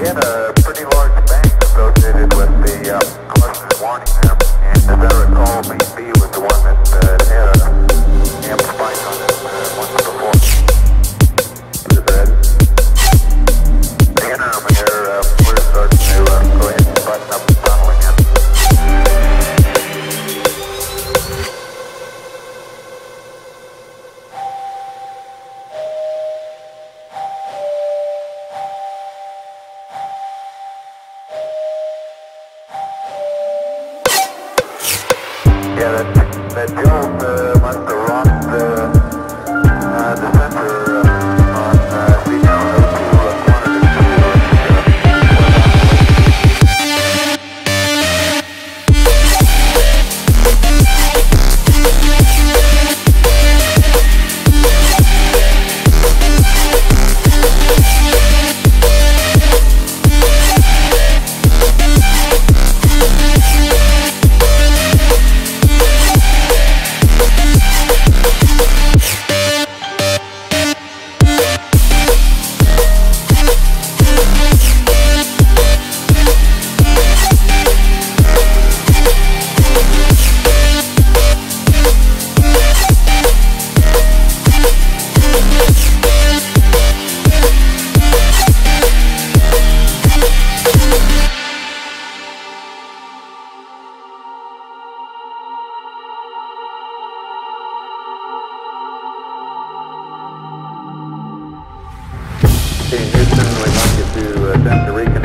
had a pretty large bank associated with the cluster warning there, and as I recall, BP was the one that had a amp spike on it once before. Is it red? The interim here, we're starting to go ahead and button up the tunnel again. Yeah, that jolt must have rocked the sensor on signal O2 quantity 2. Houston, we'd like you to attempt to reconnect.